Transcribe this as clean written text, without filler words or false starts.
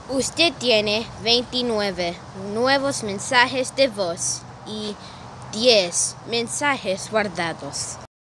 Usted tiene 29 nuevos mensajes de voz y 10 mensajes guardados.